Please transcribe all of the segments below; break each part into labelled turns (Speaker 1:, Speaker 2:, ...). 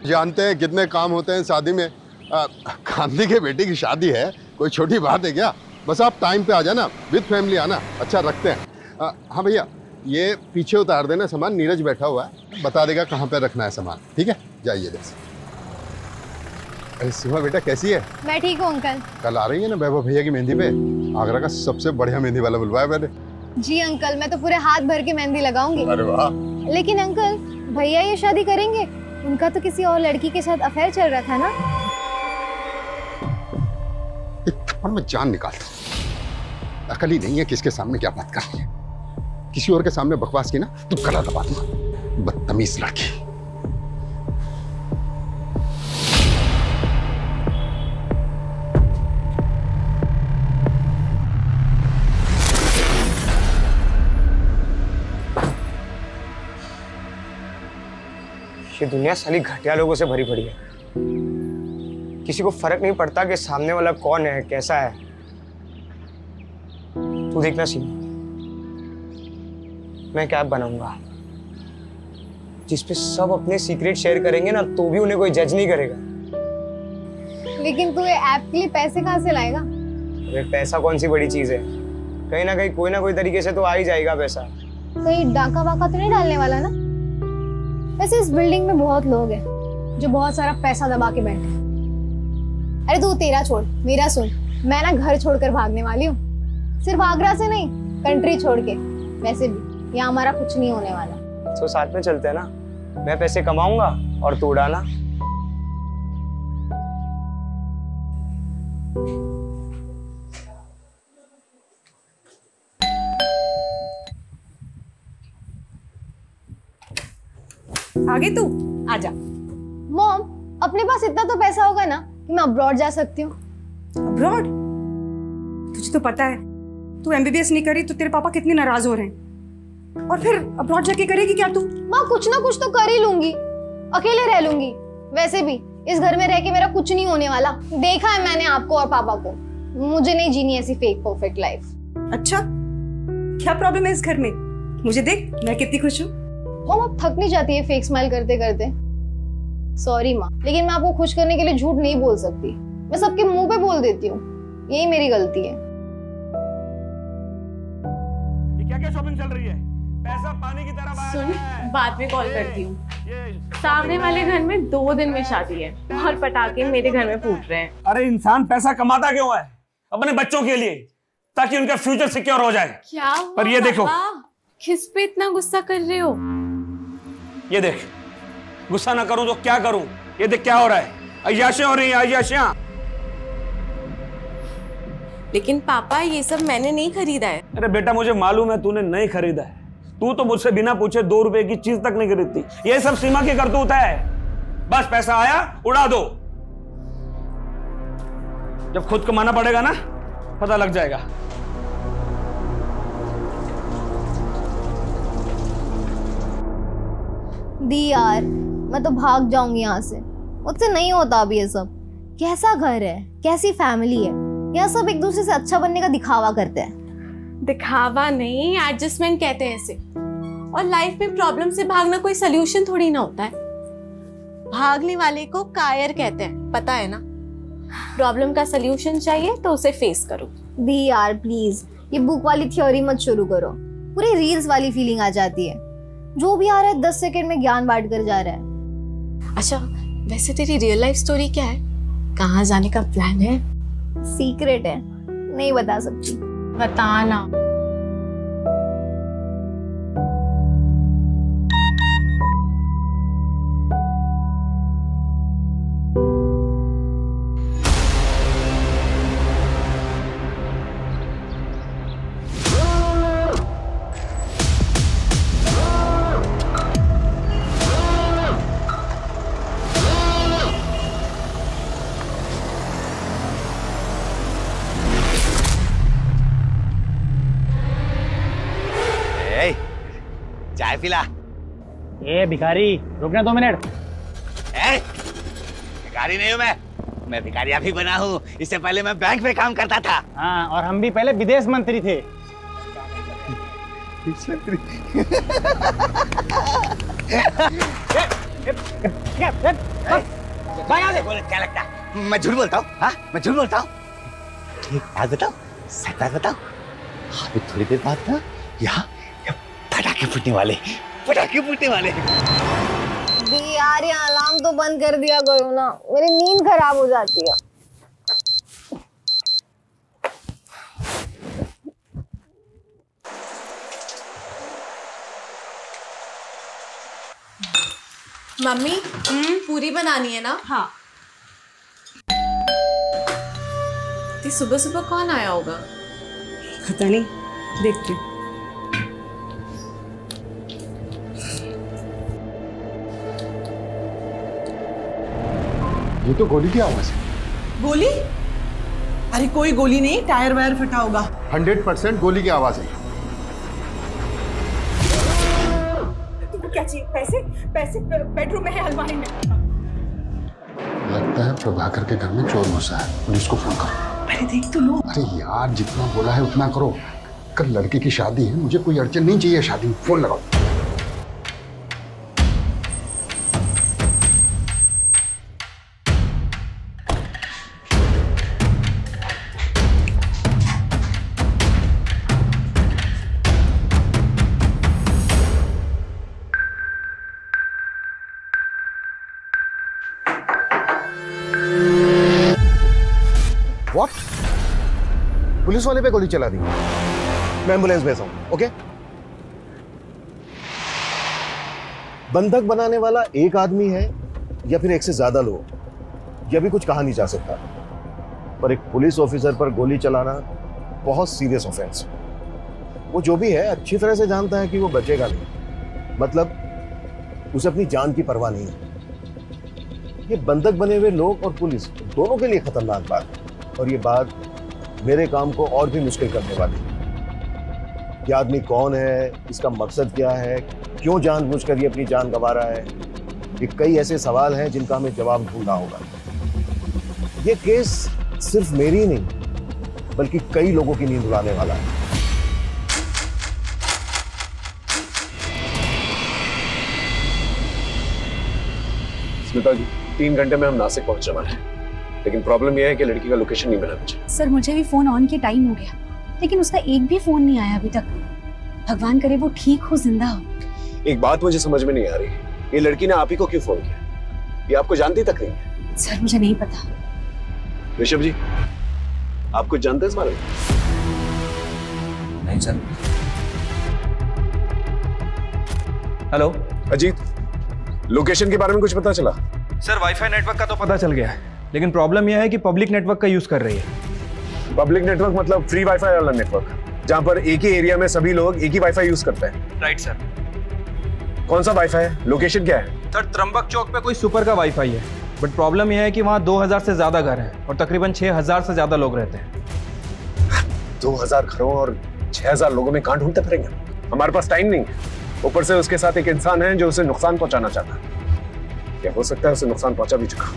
Speaker 1: जानते हैं कितने काम होते हैं शादी में। गांधी के बेटी की शादी है, कोई छोटी बात है क्या? बस आप टाइम पे आ जाना, विद फैमिली आना। अच्छा रखते हैं। हाँ भैया, ये पीछे उतार देना सामान, नीरज बैठा हुआ है, बता देगा कहाँ पे रखना है सामान। ठीक है, जाइए जैसे। अरे सीमा बेटा कैसी है?
Speaker 2: मैं ठीक हूँ अंकल।
Speaker 1: कल आ रही है ना वैभव भैया की मेहंदी पे? आगरा का सबसे बढ़िया मेहंदी वाला बुलवाया मैंने।
Speaker 2: जी अंकल, मैं तो पूरे हाथ भर के मेहंदी लगाऊंगी।
Speaker 1: अरे वाह।
Speaker 2: लेकिन अंकल, भैया ये शादी करेंगे? उनका तो किसी और लड़की के साथ अफेयर चल रहा था ना?
Speaker 1: एक थप्पड़ में जान निकालता हूँ। अकल ही नहीं है किसके सामने क्या बात करनी है। किसी और के सामने बकवास की ना तो गला दबा दूंगा। बदतमीज लड़की।
Speaker 3: ये दुनिया साली घटिया लोगों से भरी पड़ी है। किसी को फर्क नहीं पड़ता कि सामने वाला कौन है, कैसा है। तू देखना सीमा, मैं क्या बनाऊंगा जिसपे सब अपने सीक्रेट शेयर करेंगे ना, तो भी उन्हें कोई जज नहीं करेगा।
Speaker 2: लेकिन तू ये ऐप के लिए पैसे कहाँ से लाएगा?
Speaker 3: अरे पैसा कौन सी बड़ी चीज है, कहीं ना कोई तरीके से तो आ ही जाएगा पैसा।
Speaker 2: कहीं डाका वाका तो नहीं डालने वाला ना? वैसे इस बिल्डिंग में बहुत लोग हैं जो बहुत सारा पैसा दबा के बैठे हैं। अरे तू तेरा छोड़, मेरा सुन। मैं ना घर छोड़कर भागने वाली हूँ, सिर्फ आगरा से नहीं, कंट्री छोड़ के। वैसे भी यहाँ हमारा कुछ नहीं होने वाला।
Speaker 3: तो साथ में चलते हैं ना, मैं पैसे कमाऊंगा और तू उड़ाना।
Speaker 4: आगे तू आजा।
Speaker 2: मॉम, अपने पास इतना तो पैसा होगा ना कि मैं अब्रॉड जा सकती हूँ।
Speaker 4: अब्रॉड? तुझे तो पता है तू एमबीबीएस नहीं करी तो तेरे पापा कितने नाराज हो रहे हैं। और फिर अब्रॉड जाके करेगी क्या तू?
Speaker 2: माँ कुछ ना कुछ तो कर ही लूंगी, अकेले रह लूंगी। वैसे भी इस घर में रह के मेरा कुछ नहीं होने वाला। देखा है मैंने आपको और पापा को। मुझे नहीं जीनी ऐसी फेक परफेक्ट लाइफ।
Speaker 4: अच्छा, क्या प्रॉब्लम है इस घर में? मुझे देख, मैं कितनी खुश हूँ।
Speaker 2: मॉम आप थक नहीं जाती है फेक स्माइल करते करते? सॉरी माँ, लेकिन मैं आपको खुश करने के लिए झूठ नहीं बोल सकती। मैं सबके मुंह पे बोल देती हूँ, यही मेरी गलती है।
Speaker 5: ये क्या क्या शॉपिंग चल रही है? पैसा पानी की तरह बहा रहा है।
Speaker 6: सुन, बाद में कॉल करती हूँ। सामने वाले घर में 2 दिन में शादी है और पटाखे मेरे घर में फूट रहे हैं।
Speaker 5: अरे इंसान पैसा कमाता क्यों है? अपने बच्चों के लिए, ताकि उनका फ्यूचर सिक्योर हो जाए।
Speaker 6: क्या
Speaker 5: पर ये देखो,
Speaker 6: किस पे इतना गुस्सा कर रहे हो?
Speaker 5: ये देख, गुस्सा ना करूं तो क्या करूं? ये देख क्या हो रहा है, अय्याशियां हो रही हैं, अय्याशियां।
Speaker 6: लेकिन पापा ये सब मैंने नहीं खरीदा है।
Speaker 5: अरे बेटा मुझे मालूम है तूने नहीं खरीदा है। तू तो मुझसे बिना पूछे 2 रुपए की चीज तक नहीं खरीदती। ये सब सीमा की करतूत है। बस पैसा आया उड़ा दो। जब खुद कमाना पड़ेगा ना, पता लग जाएगा।
Speaker 2: दी यार, मैं तो भाग जाऊंगी यहाँ से। मुझसे नहीं होता अभी ये सब। कैसा घर है, कैसी फैमिली है, यहाँ सब एक दूसरे से अच्छा बनने का दिखावा करते हैं।
Speaker 6: दिखावा नहीं, एडजस्टमेंट कहते हैं इसे। और लाइफ में प्रॉब्लम से भागना कोई सोल्यूशन थोड़ी ना होता है। भागने वाले को कायर कहते हैं, पता है ना? प्रॉब्लम का सोल्यूशन चाहिए तो उसे फेस करो।
Speaker 2: दी यार प्लीज, ये बुक वाली थ्योरी मत शुरू करो। पूरी रील्स वाली फीलिंग आ जाती है। जो भी आ रहा है 10 सेकंड में ज्ञान बांट कर जा रहा है।
Speaker 6: अच्छा, वैसे तेरी रियल लाइफ स्टोरी क्या है? कहाँ जाने का प्लान है?
Speaker 2: सीक्रेट है, नहीं बता सकती।
Speaker 6: बताना।
Speaker 7: चाय पिला।
Speaker 8: ए भिखारी, रुकना 2 मिनट।
Speaker 7: भिखारी नहीं हूँ मैं भिखारी अभी बना हूँ। इससे पहले मैं बैंक में काम करता था।
Speaker 8: हाँ, और हम भी पहले विदेश मंत्री थे।
Speaker 7: क्या लगता है मैं झूठ बोलता हूँ? हाँ, मैं झूठ बोलता हूँ? एक बात बताओ, सच बात बताओ। अभी थोड़ी देर बाद ना यहाँ पटाखे फूटने वाले, पटाखे फूटने वाले।
Speaker 2: यार ये अलार्म तो बंद कर दिया करो ना, मेरी नींद खराब हो जाती है।
Speaker 6: मम्मी पूरी बनानी है ना?
Speaker 4: हाँ।
Speaker 6: सुबह सुबह कौन आया होगा?
Speaker 4: पता नहीं, देखती हूँ।
Speaker 1: ये तो गोली की आवाज है।
Speaker 9: गोली? अरे कोई गोली नहीं, टायर वायर फटा होगा।
Speaker 1: 100% गोली की आवाज है।
Speaker 4: तुमको क्या चाहिए? पैसे? पैसे बेडरूम में है, अलमारी में।
Speaker 1: लगता है प्रभाकर के घर में चोर घुसा है, पुलिस को फोन करो।
Speaker 9: अरे देख तो लो।
Speaker 1: अरे यार जितना बोला है उतना करो। कल लड़के की शादी है, मुझे कोई अड़चन नहीं चाहिए शादी में। फोन लगाओ।
Speaker 10: What? पुलिस वाले पे गोली चला दी। मैं एम्बुलेंस भेजता हूं, ओके? बंधक बनाने वाला एक आदमी है या फिर एक से ज्यादा लोग, यह भी कुछ कहा नहीं जा सकता। पर एक पुलिस ऑफिसर पर गोली चलाना बहुत सीरियस ऑफेंस। वो जो भी है अच्छी तरह से जानता है कि वो बचेगा नहीं, मतलब उसे अपनी जान की परवाह नहीं है। ये बंधक बने हुए लोग और पुलिस दोनों के लिए खतरनाक बात है। और ये बात मेरे काम को और भी मुश्किल करने वाली है। ये आदमी कौन है, इसका मकसद क्या है, क्यों जानबूझकर ये अपनी जान गंवा रहा है, ये कई ऐसे सवाल हैं जिनका हमें जवाब ढूंढना होगा। ये केस सिर्फ मेरी नहीं बल्कि कई लोगों की नींद उड़ाने वाला है।
Speaker 11: स्मिता जी, 3 घंटे में हम नासिक पहुंचने वाले हैं, लेकिन प्रॉब्लम यह है कि लड़की का लोकेशन नहीं मिला मुझे।
Speaker 4: सर मुझे भी फोन ऑन के टाइम हो गया, लेकिन उसका एक भी फोन नहीं आया अभी तक। भगवान करे वो ठीक हो, जिंदा हो।
Speaker 11: एक बात मुझे समझ में नहीं आ रही, ये लड़की ने आप ही को क्यों फोन किया? ये आपको जानती तक नहीं है।
Speaker 4: सर मुझे नहीं पता।
Speaker 11: ऋषभ जी, आप कुछ जानते हैं इस बारे में?
Speaker 12: नहीं सर। हेलो
Speaker 11: अजीत, लोकेशन के बारे में कुछ पता चला?
Speaker 12: सर वाईफाई नेटवर्क का तो पता चल गया है, लेकिन प्रॉब्लम यह है कि पब्लिक नेटवर्क का यूज कर रही है।
Speaker 11: पब्लिक नेटवर्क मतलब फ्री वाईफाई वाला नेटवर्क, जहां पर एक ही एरिया में सभी लोग एक ही वाईफाई यूज करते हैं।
Speaker 12: Right sir.
Speaker 11: कौन सा वाईफाई है? लोकेशन क्या है?
Speaker 12: सर त्र्यंबक चौक पे कोई सुपर का वाईफाई है, बट प्रॉब्लम यह है कि वहाँ 2000 से ज्यादा घर हैं और तकरीबन 6000 से ज्यादा लोग रहते हैं।
Speaker 11: 2000 घरों और 6000 लोगों में कहां ढूंढते फिरेंगे? हमारे पास टाइम नहीं है। ऊपर से उसके साथ एक इंसान है जो उसे नुकसान पहुंचाना चाहता है। क्या हो सकता है उसे नुकसान पहुंचा भी चुका।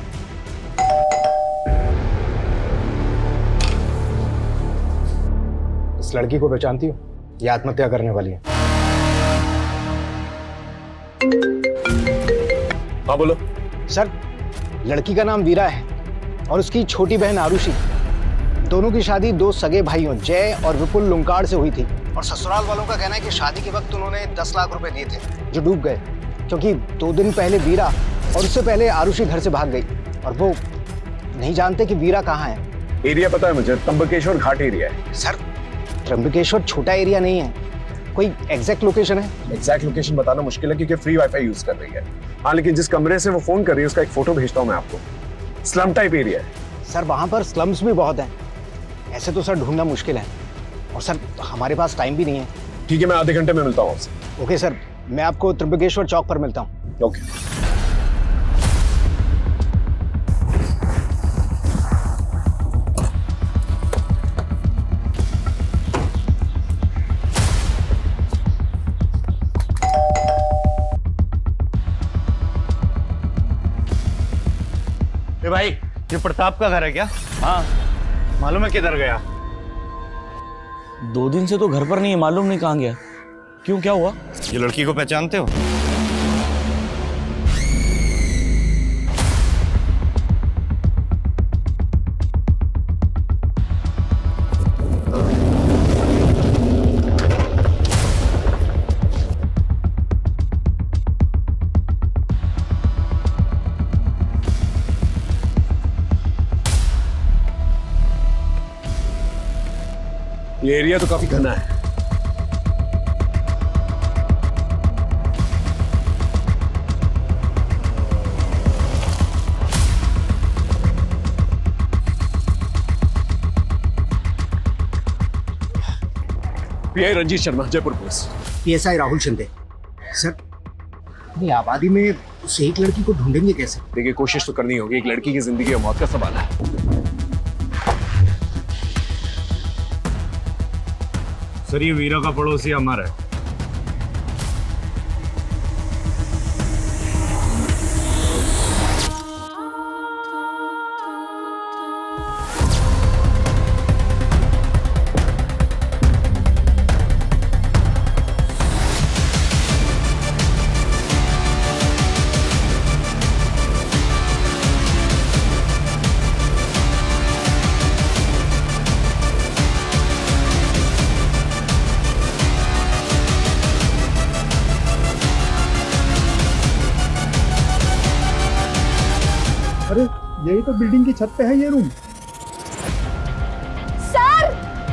Speaker 3: इस लड़की को पहचानती हो? ये आत्महत्या करने वाली है।
Speaker 11: हाँ बोलो।
Speaker 3: सर, लड़की का नाम वीरा है और उसकी छोटी बहन आरुषि। दोनों की शादी 2 सगे भाइयों जय और विपुल लुंकाड़ से हुई थी और ससुराल वालों का कहना है कि शादी के वक्त उन्होंने 10 लाख रुपए दिए थे जो डूब गए, क्योंकि 2 दिन पहले वीरा और उससे पहले आरुषि घर से भाग गई और वो नहीं जानते कि वीरा कहाँ है।
Speaker 11: एरिया पता है मुझे, त्र्यंबकेश्वर घाट एरिया है।
Speaker 3: सर त्र्यंबकेश्वर छोटा एरिया नहीं है, कोई एग्जैक्ट लोकेशन है?
Speaker 11: एग्जैक्ट लोकेशन बताना मुश्किल है क्योंकि फ्री वाईफाई यूज कर रही है। हाँ, लेकिन जिस कमरे से वो फोन कर रही है उसका एक फोटो भेजता हूँ मैं आपको। स्लम टाइप एरिया है।
Speaker 3: सर वहाँ पर स्लम्स भी बहुत हैं, ऐसे तो सर ढूंढना मुश्किल है और सर हमारे पास टाइम भी नहीं है।
Speaker 11: ठीक है, मैं आधे घंटे में मिलता हूँ आपसे।
Speaker 3: ओके सर, मैं आपको त्र्यंबकेश्वर चौक पर मिलता हूँ।
Speaker 11: ओके।
Speaker 8: भाई, ये प्रताप का घर है क्या?
Speaker 12: हाँ।
Speaker 8: मालूम है किधर गया?
Speaker 5: 2 दिन से तो घर पर नहीं है, मालूम नहीं कहाँ गया। क्यों, क्या हुआ?
Speaker 8: ये लड़की को पहचानते हो?
Speaker 11: ये एरिया तो काफी घना है। PI Ranjeet Sharma, Jaipur police.
Speaker 3: PSI Rahul Shinde. Sir, अपनी आबादी में उस एक लड़की को ढूंढेंगे कैसे?
Speaker 11: देखिए, कोशिश तो करनी होगी। एक लड़की की जिंदगी और मौत का सवाल है।
Speaker 8: सर, ये वीरा का पड़ोसी अमर है।
Speaker 13: अरे यही तो बिल्डिंग की छत पे है ये रूम।
Speaker 2: सर!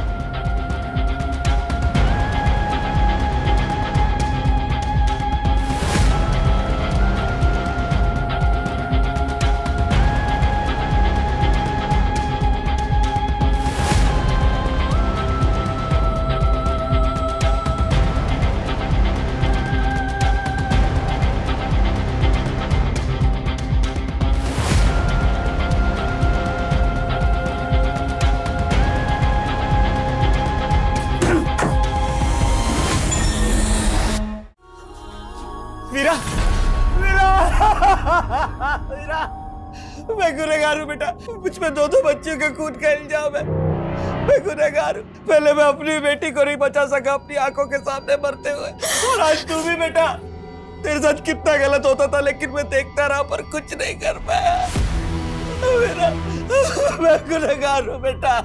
Speaker 5: वीरा, वीरा, वीरा, मैं गुनहगार हूँ बेटा। मुझ में दो बच्चियों के खून का इल्जाम है। मैं गुनहगार हूँ। पहले मैं अपनी बेटी को नहीं बचा सका अपनी आंखों के सामने मरते हुए, और आज तू भी बेटा। तेरे साथ कितना गलत होता था, लेकिन मैं देखता रहा पर कुछ नहीं कर पाया। मेरा मैं गुनहगार हूँ बेटा।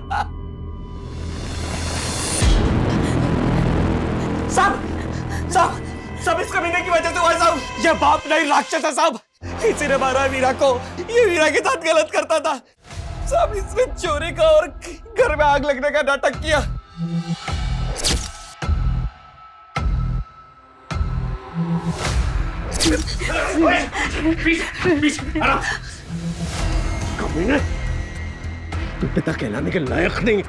Speaker 5: साहब, सब इस कमीने की वजह से हुआ साहब। ये बाप नहीं राक्षस है साहब। इसी ने मारा है वीरा को। ये वीरा के साथ गलत करता था साहब। इसने चोरी का और घर में आग लगने का नाटक किया।
Speaker 11: कमीने, तू पिता कहलाने के लायक नहीं।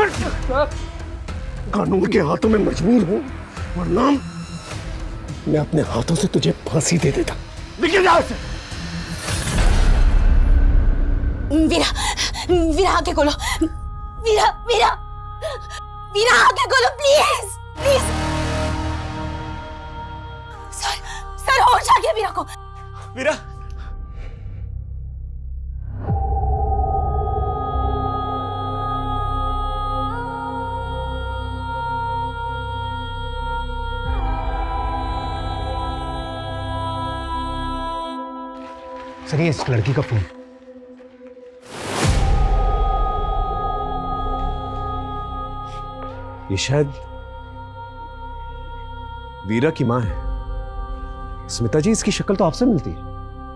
Speaker 11: कानून के हाथों में मजबूर हूं, वरना मैं अपने हाथों से तुझे फांसी दे देता। निकल जा से।
Speaker 14: वीरा, वीरा आके खोलो। वीरा, वीरा, वीरा आके खोलो प्लीज, प्लीज। सर होश आ गया वीरा को।
Speaker 5: वीरा,
Speaker 3: सर, ये इस लड़की का फोन।
Speaker 11: ये शायद वीरा की मां है। स्मिता जी, इसकी शक्ल तो आपसे मिलती है।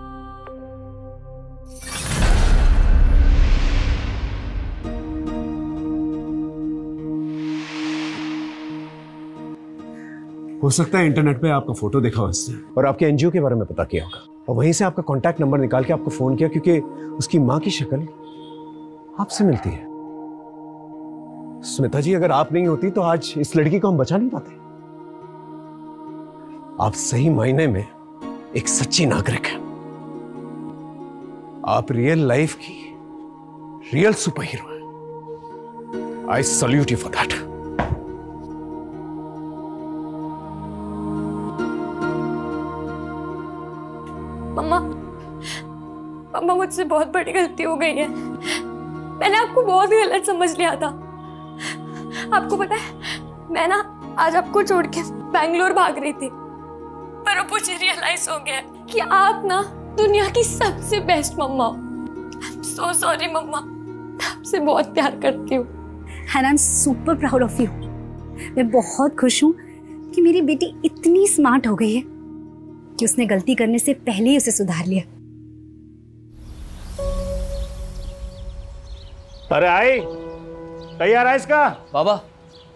Speaker 11: हो सकता है इंटरनेट पे आपका फोटो देखा हो इसने, और आपके एनजीओ के बारे में पता किया होगा, और वहीं से आपका कांटेक्ट नंबर निकाल के आपको फोन किया, क्योंकि उसकी मां की शक्ल आपसे मिलती है। स्मिता जी, अगर आप नहीं होती तो आज इस लड़की को हम बचा नहीं पाते। आप सही मायने में एक सच्ची नागरिक हैं। आप रियल लाइफ की रियल सुपर हीरो हैं। I salute you for that.
Speaker 14: Mamma, मुझसे बहुत बड़ी गलती हो गई है। मैंने आपको बहुत गलत समझ लिया था। आपको पता है, मैं ना आज आपको छोड़ के बैंगलोर भाग रही थी, पर अब मुझे रियलाइज हो गया कि आप ना दुनिया की सबसे बेस्ट मम्मा हो। I'm so sorry मम्मा, मैं आपसे बहुत प्यार करती हूँ।
Speaker 15: And I'm super proud of you। मैं बहुत खुश हूँ कि मेरी बेटी इतनी स्मार्ट हो गई है कि उसने गलती करने से पहले ही उसे सुधार लिया।
Speaker 8: अरे आई, तैयार है इसका?
Speaker 16: बाबा,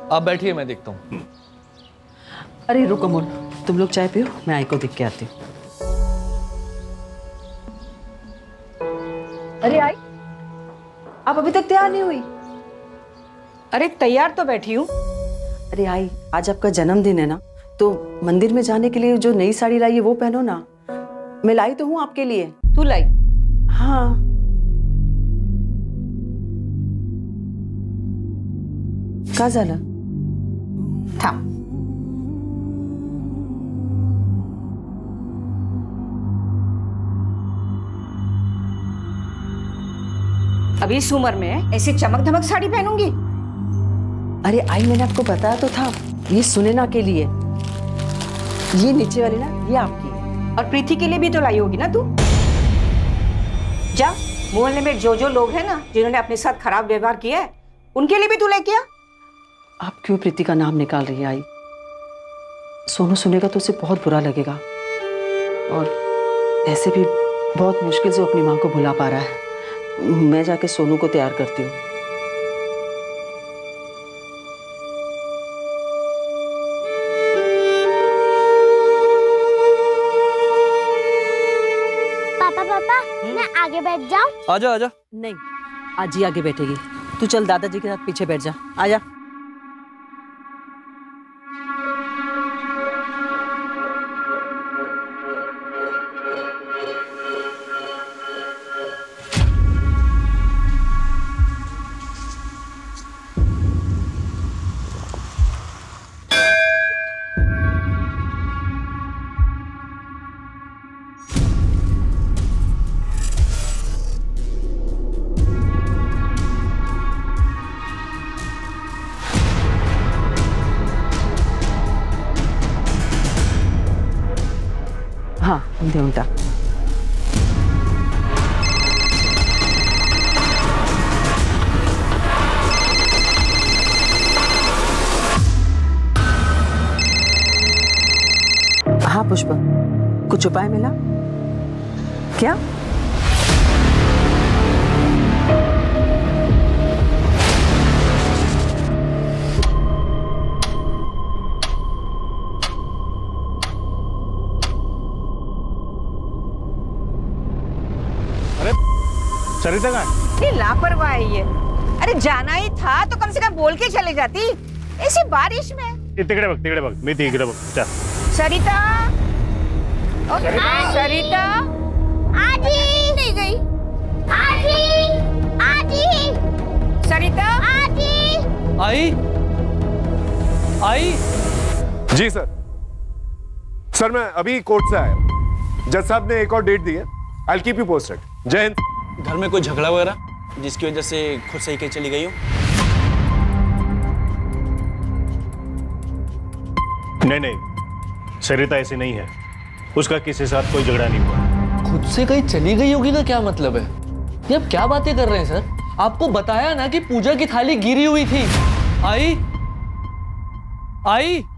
Speaker 16: आप बैठिए, मैं देखता हूँ।
Speaker 17: अरे रुको मोन, तुम लोग चाय पियो, मैं आई को देख के आती हूँ। अरे आई, आप अभी तक तैयार नहीं हुई?
Speaker 18: अरे तैयार तो बैठी हूँ।
Speaker 17: अरे आई, आज आपका जन्मदिन है ना, तो मंदिर में जाने के लिए जो नई साड़ी लाई है वो पहनो ना। मैं लाई तो हूँ आपके लिए।
Speaker 18: तू लाई?
Speaker 17: हाँ। का झालं?
Speaker 18: थांब। अभी इस उम्र में ऐसी चमक धमक साड़ी पहनूंगी?
Speaker 17: अरे आई, मैंने आपको बताया तो था, ये सुनैना के लिए। ये नीचे वाली ना, ये आपकी।
Speaker 18: और प्रीति के लिए भी तो लाई होगी ना तू? जा, मोहल्ले में जो लोग हैं ना जिन्होंने अपने साथ खराब व्यवहार किया है, उनके लिए भी तू लेके आ।
Speaker 17: आप क्यों प्रीति का नाम निकाल रही है आई? सोनू सुनेगा तो उसे बहुत बुरा लगेगा, और ऐसे भी बहुत मुश्किल से अपनी माँ को भुला पा रहा है। मैं जाके सोनू को तैयार करती हूँ।
Speaker 19: पापा, मैं आगे बैठ जाऊं?
Speaker 16: आजा आजा।
Speaker 17: नहीं, आज ही आगे बैठेगी। तू चल दादाजी के साथ पीछे बैठ जा। आजा। हाँ, देऊन टाक। हाँ पुष्पा, कुछ उपाय मिला क्या?
Speaker 20: सरिता कहाँ है?
Speaker 18: ये लापरवाह है ये। अरे जाना ही था तो कम से कम बोल के चले जाती, ऐसी बारिश में।
Speaker 20: तिकडे बघ, मी तिकडे बघ। चल।
Speaker 18: सरिता, सरिता, आजी नहीं गई। आजी, सरिता,
Speaker 16: आई, आई।
Speaker 11: जी सर, मैं अभी कोर्ट से आया हूँ। जज साहब ने एक और डेट दी है। I'll keep you posted. जय हिंद।
Speaker 16: घर में कोई झगड़ा वगैरह जिसकी वजह से खुद सही कहीं चली गई हो?
Speaker 20: नहीं, सरिता ऐसी नहीं है। उसका किसी के साथ कोई झगड़ा नहीं हुआ।
Speaker 16: खुद से कहीं चली गई होगी का क्या मतलब है? ये आप क्या बातें कर रहे हैं सर? आपको बताया ना कि पूजा की थाली गिरी हुई थी। आई, आई।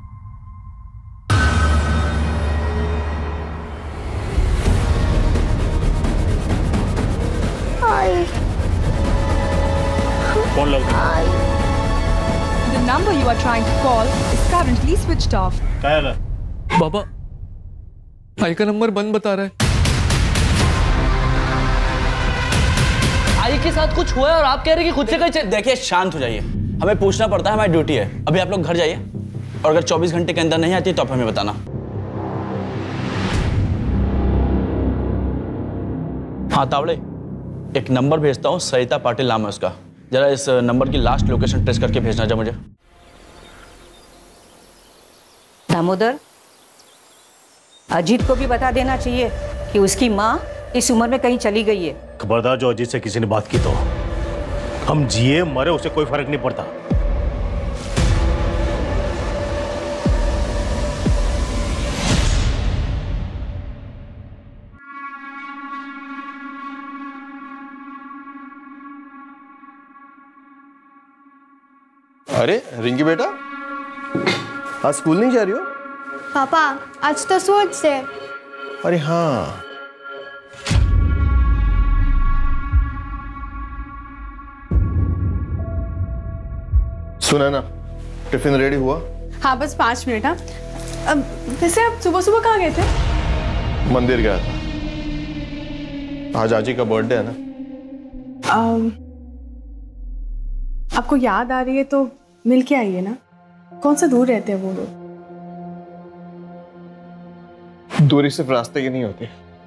Speaker 20: कौन लग रहा है?
Speaker 21: The number you are trying to call is currently switched off.
Speaker 20: क्या है?
Speaker 16: बाबा, आई का नंबर बंद बता रहा है। आई के साथ कुछ हुआ है और आप कह रहे हैं कि खुद से कहीं। देखिए, शांत हो जाइए, हमें पूछना पड़ता है, हमारी ड्यूटी है। अभी आप लोग घर जाइए, और अगर 24 घंटे के अंदर नहीं आती तो आप हमें बताना। हाँ तावड़े, एक नंबर भेजता हूँ, सरिता पाटिल नाम है उसका। जरा इस नंबर की लास्ट लोकेशन ट्रेस करके भेजना जा मुझे।
Speaker 18: दामोदर, अजीत को भी बता देना चाहिए कि उसकी माँ इस उम्र में कहीं चली गई है।
Speaker 20: खबरदार, जो अजीत से किसी ने बात की तो हम जिए मरे उसे कोई फर्क नहीं पड़ता।
Speaker 10: अरे रिंकी बेटा, आज स्कूल नहीं जा रही हो?
Speaker 2: पापा, आज तो स्पोर्ट्स है।
Speaker 10: अरे हाँ, सुना ना, टिफिन रेडी हुआ?
Speaker 6: हाँ बस 5 मिनट। हाँ वैसे आप सुबह सुबह कहाँ गए थे?
Speaker 10: मंदिर गया था, आज आजी का बर्थडे है ना।
Speaker 6: आपको याद आ रही है तो मिल के आइए ना। कौन सा दूर रहते हैं वो लोग?
Speaker 10: दूरी सिर्फ रास्ते की नहीं होती।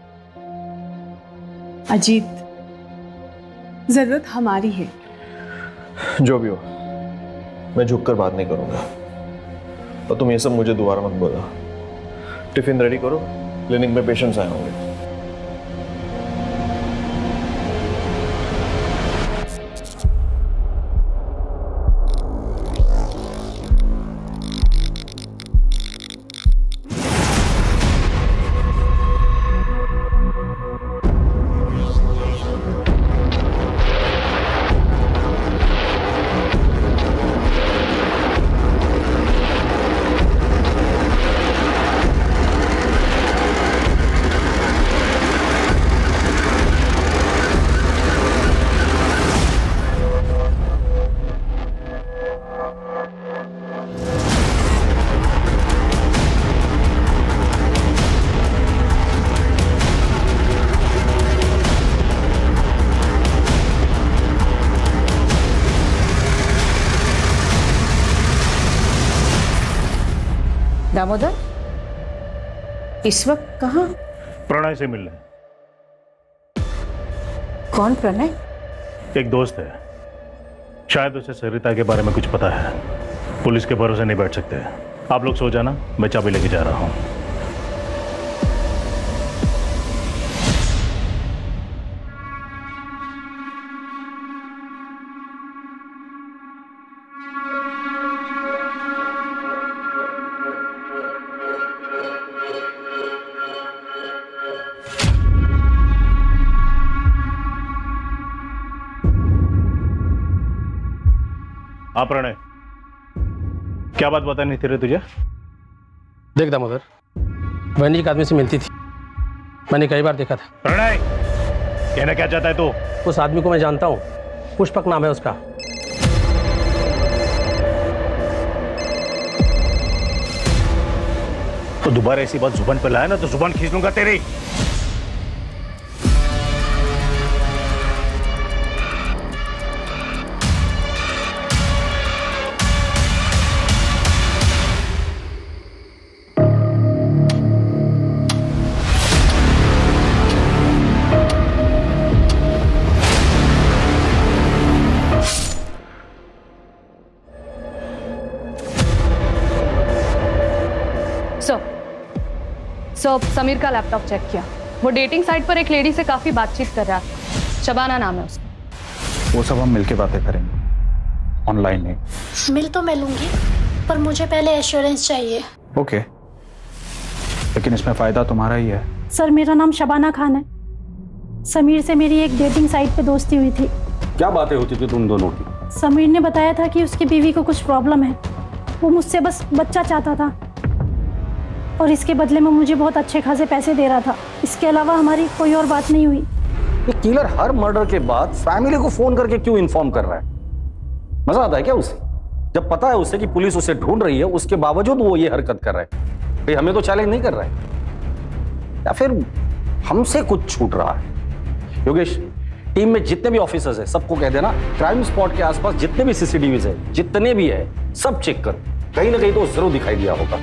Speaker 6: अजीत, जरूरत हमारी है।
Speaker 10: जो भी हो, मैं झुककर बात नहीं करूंगा। और तुम ये सब मुझे दोबारा मत बोलो। टिफिन रेडी करो, क्लिनिक में पेशेंट्स आए होंगे।
Speaker 18: दामोदर, इस वक्त कहाँ?
Speaker 20: प्रणय से मिलने।
Speaker 18: कौन प्रणय?
Speaker 20: एक दोस्त है, शायद उसे सरिता के बारे में कुछ पता है। पुलिस के भरोसे नहीं बैठ सकते। आप लोग सो जाना, मैं चाबी लेके जा रहा हूं। हाँ प्रणय, क्या बात बतानी थी रे तुझे?
Speaker 7: देख दामोदर, वैनी एक आदमी से मिलती थी, मैंने कई बार देखा था।
Speaker 20: प्रणय, कहना क्या चाहता है तू?
Speaker 7: उस आदमी को मैं जानता हूँ, पुष्पक नाम है उसका।
Speaker 20: तो दोबारा ऐसी बात जुबान पे लाया ना तो जुबान खींच लूंगा तेरी।
Speaker 22: सो समीर का लैपटॉप चेक किया, वो डेटिंग साइट पर एक लेडी से काफी बातचीत कर रहा था। शबाना नाम है उसका।
Speaker 23: वो सब हम मिलके बातें करेंगे, ऑनलाइन नहीं।
Speaker 19: मिल तो मैं लूंगी, पर मुझे पहले एश्योरेंस चाहिए।
Speaker 23: ओके, लेकिन इसमें फायदा तुम्हारा ही है।
Speaker 15: सर मेरा नाम शबाना खान है। समीर से मेरी एक डेटिंग साइट पे दोस्ती हुई थी।
Speaker 23: क्या बातें होती थी तुम दोनों की?
Speaker 15: समीर ने बताया था कि उसकी बीवी को कुछ प्रॉब्लम है, वो मुझसे बस बच्चा चाहता था और इसके बदले में मुझे बहुत अच्छे खासे पैसे दे रहा था। इसके अलावा हमारी कोई और बात नहीं हुई।
Speaker 23: ये किलर हर मर्डर के बाद फैमिली को फोन करके क्यों इन्फॉर्म कर रहा है? मजा आता है क्या उसे? जब पता है उसे कि पुलिस उसे ढूंढ रही है, उसके बावजूद वो ये हरकत कर रहा है। भाई हमें तो चैलेंज नहीं कर रहा है, या फिर हमसे कुछ छूट रहा है? योगेश, टीम में जितने भी ऑफिसर्स हैं सबको कह देना क्राइम स्पॉट के आसपास जितने भी सीसीटीवीज है, जितने भी है, सब चेक कर। कहीं ना कहीं तो जरूर दिखाई दिया होगा।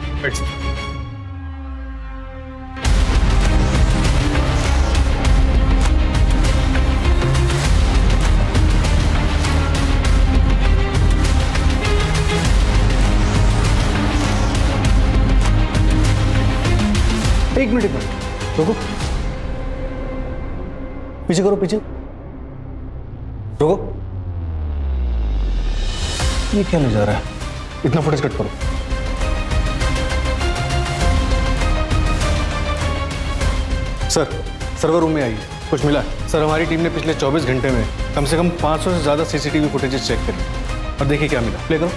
Speaker 3: एक मिनट रुको, पीछे करो, पीछे रुको। ये क्या ले जा रहा है? इतना फुटेज कट करो। सर सर्वर रूम में आइए, कुछ मिला? सर हमारी टीम ने पिछले 24 घंटे में कम से कम 500 से ज्यादा सीसीटीवी फुटेजेस चेक करी और देखिए क्या मिला। प्ले करो,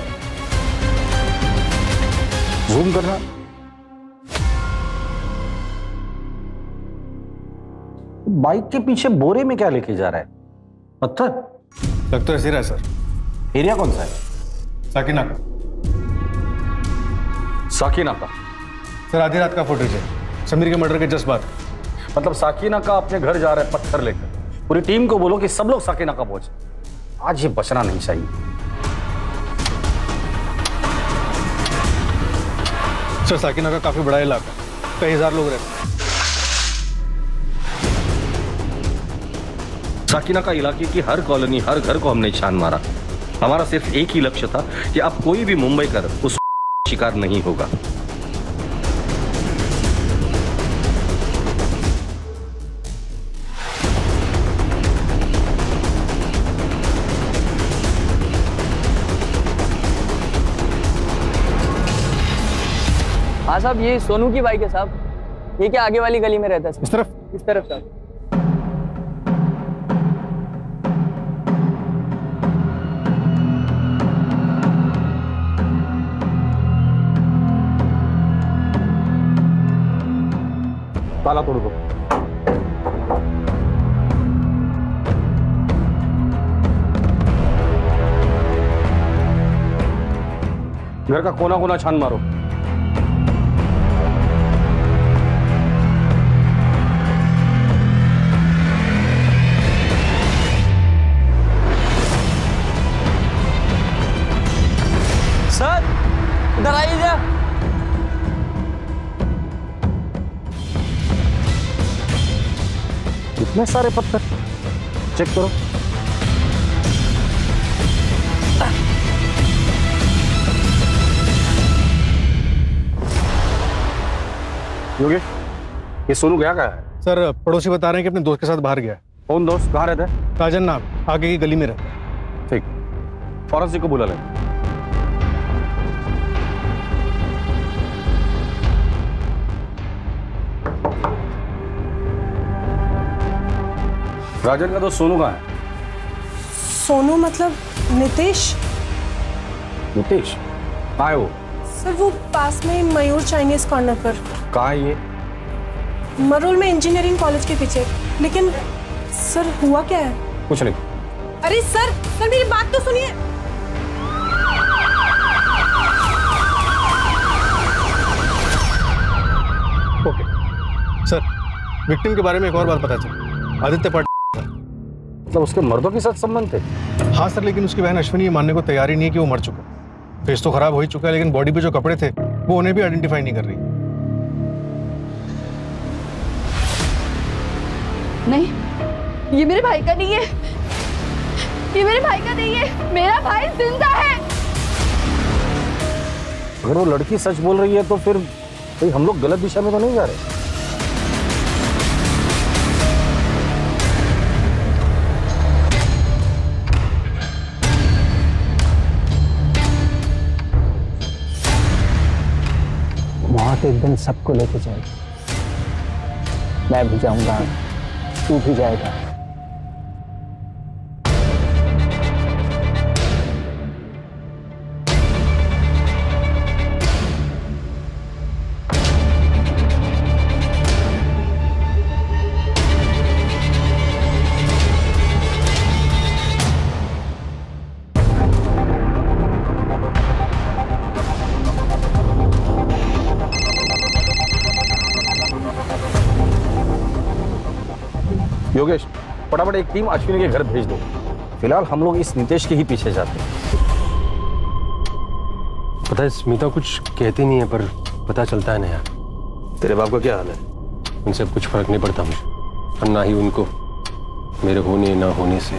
Speaker 23: जूम करना। बाइक के पीछे बोरे में क्या लेके जा रहा है? पत्थर?
Speaker 3: लग तो ऐसे रहा है सर।
Speaker 23: एरिया कौन सा है?
Speaker 3: साकिना।
Speaker 23: साकिना का?
Speaker 20: सर आधी रात का फुटेज है, समीर के मर्डर के जस्ट बाद।
Speaker 23: मतलब साकिना का अपने घर जा रहे पत्थर लेकर। पूरी टीम को बोलो कि सब लोग साकिना का पहुंचे। आज ये बचना नहीं चाहिए।
Speaker 20: सर साकिना का काफी बड़ा इलाका, कई हजार लोग रहते हैं।
Speaker 23: साकिना का इलाके की हर कॉलोनी, हर घर को हमने छान मारा। हमारा सिर्फ एक ही लक्ष्य था कि अब कोई भी मुंबई कर उस शिकार नहीं होगा।
Speaker 1: हाँ साहब, ये सोनू की बाइक है साहब। ये क्या आगे वाली गली में रहता है?
Speaker 20: इस तरफ?
Speaker 1: इस तरफ साहब।
Speaker 23: ताला तोड़ दो। घर का कोना कोना छान मारो।
Speaker 1: सर इधर आइए जा।
Speaker 23: इतने सारे पत्थर, चेक करो। योगेश, ये सोनू गया कहाँ है?
Speaker 20: सर पड़ोसी बता रहे हैं कि अपने दोस्त के साथ बाहर गया है।
Speaker 23: कौन दोस्त? कहाँ रहता है?
Speaker 20: काजन नाम, आगे की गली में रहता है।
Speaker 23: ठीक, फॉरेंसिक को बुला ले। राजन का दोस्त सोनू कहाँ है?
Speaker 6: सोनू मतलब नितेश?
Speaker 23: नितेश कहाँ है वो?
Speaker 6: सर वो पास में मयूर चाइनीज कॉर्नर पर।
Speaker 23: कहाँ है ये?
Speaker 6: मरोल में इंजीनियरिंग कॉलेज के पीछे। लेकिन सर हुआ क्या है?
Speaker 23: कुछ नहीं।
Speaker 6: अरे सर मेरी बात तो सुनिए।
Speaker 20: ओके सर, विक्टिम के बारे में एक और बात पता चली। आदित्य पाटिल,
Speaker 23: मतलब उसके मर्दों के साथ संबंध थे?
Speaker 20: हाँ सर, लेकिन उसकी बहन अश्विनी ये मानने को तैयार ही नहीं है कि वो मर चुका। फेस तो खराब हो ही चुका है, लेकिन बॉडी पे जो कपड़े थे वो उन्हें भी आइडेंटिफाई नहीं कर रही।
Speaker 22: नहीं, ये मेरे भाई का नहीं है, ये मेरे भाई का नहीं है, मेरा भाई जिंदा है।
Speaker 23: अगर वो लड़की सच बोल रही है तो फिर भाई हम लोग गलत दिशा में तो नहीं जा रहे?
Speaker 3: वहां तो एक दिन सबको लेके जाएगी। मैं भी जाऊंगा, तू भी जाएगा।
Speaker 23: योगेश, फटाफट एक टीम अश्विनी के घर भेज दो। फिलहाल हम लोग इस नितेश के ही पीछे जाते हैं।
Speaker 7: पता है स्मिता कुछ कहती नहीं है, पर पता चलता है ना यार।
Speaker 23: तेरे बाप का क्या हाल है?
Speaker 7: उनसे कुछ फर्क नहीं पड़ता मुझे, और ना ही उनको मेरे होने ना होने से।